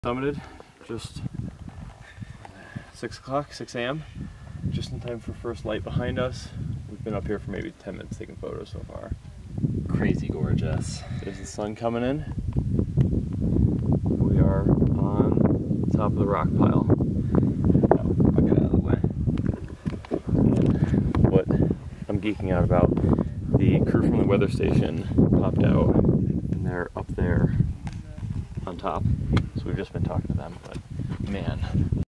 Summited, just 6 o'clock, 6 a.m. Just in time for first light behind us. We've been up here for maybe 10 minutes taking photos so far. Crazy gorgeous. There's the sun coming in. We are on top of the rock pile. Oh, I'll get out of the way. And what I'm geeking out about, the crew from the weather station popped out and they're up there on top. So we've just been talking to them, but man,